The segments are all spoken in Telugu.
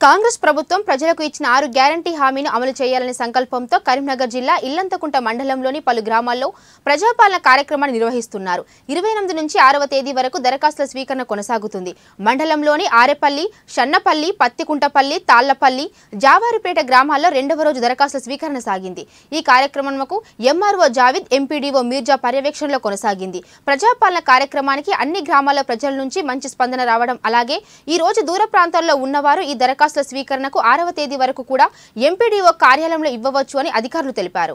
కాంగ్రెస్ ప్రభుత్వం ప్రజలకు ఇచ్చిన 6 గ్యారంటీ హామీని అమలు చేయాలనే సంకల్పంతో కరీంనగర్ జిల్లా ఇల్లంతకుంట మండలంలోని పలు గ్రామాల్లో ప్రజాపాలన కార్యక్రమాన్ని నిర్వహిస్తున్నారు. 28 నుంచి 6వ తేదీ వరకు దరఖాస్తుల స్వీకరణ కొనసాగుతుంది. మండలంలోని ఆరేపల్లి, షన్నపల్లి, పత్తికుంటపల్లి, తాళ్లపల్లి, జావారిపేట గ్రామాల్లో 2వ రోజు దరఖాస్తుల స్వీకరణ సాగింది. ఈ కార్యక్రమంకు ఎంఆర్ఓ జావిద్, ఎంపీడీఓ మీర్జా పర్యవేక్షణలో కొనసాగింది. ప్రజాపాలన కార్యక్రమానికి అన్ని గ్రామాల ప్రజల నుంచి మంచి స్పందన రావడం, అలాగే ఈ రోజు దూర ప్రాంతాల్లో ఉన్నవారు ఈ దరఖాస్తుల స్వీకరణకు 6వ తేదీ వరకు కూడా ఎంపీడీఓ కార్యాలయంలో ఇవ్వవచ్చు అని అధికారులు తెలిపారు.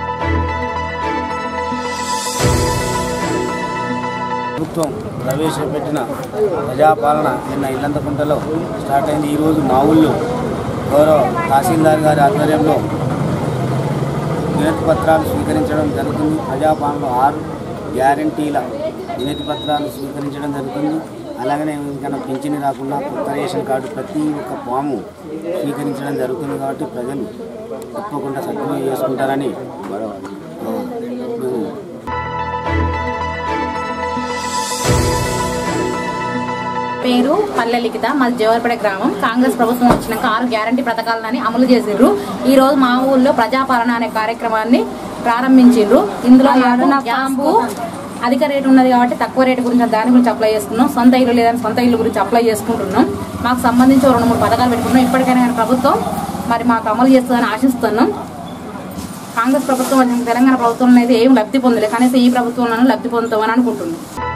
ప్రభుత్వం ప్రవేశపెట్టిన ప్రజాపాలన నిన్న ఇల్లంతకుంటలో స్టార్ట్ అయింది. ఈరోజు మా ఊళ్ళో గౌరవ తహసీల్దార్ గారి ఆధ్వర్యంలో వినతి పత్రాలు స్వీకరించడం జరుగుతుంది. ప్రజాపాలనలో 6 గ్యారంటీల వినతి పత్రాలు స్వీకరించడం జరుగుతుంది. అలాగనే ఇంకా పింఛని రాకుండా కొత్త రేషన్ కార్డు ప్రతి ఒక్క ఫాము స్వీకరించడం జరుగుతుంది. కాబట్టి ప్రజలు తప్పకుండా సద్వినియోగం చేసుకుంటారని పేరు పల్లె లిఖిత, మాది జవారిపేట గ్రామం. కాంగ్రెస్ ప్రభుత్వం వచ్చినాక 6 గ్యారంటీ పథకాలని అమలు చేసిండ్రు. ఈ రోజు మా ఊళ్ళో ప్రజాపాలన అనే కార్యక్రమాన్ని ప్రారంభించిండ్రు. ఇందులో గ్యాస్ అధిక రేటు ఉన్నది కాబట్టి తక్కువ రేటు గురించి దాని గురించి అప్లై చేసుకున్నాం. సొంత ఇల్లు లేదని సొంత ఇల్లు గురించి అప్లై చేసుకుంటున్నాం. మాకు సంబంధించి 2-3 పథకాలు పెట్టుకున్నాం. ఇప్పటికైనా ప్రభుత్వం మరి మాకు అమలు చేస్తుందని ఆశిస్తున్నాం. కాంగ్రెస్ ప్రభుత్వం తెలంగాణ ప్రభుత్వం అయితే ఏం లబ్ధి పొందలేదు, కనీసం ఈ ప్రభుత్వంలోనూ లబ్ధి పొందుతామని అనుకుంటున్నాం.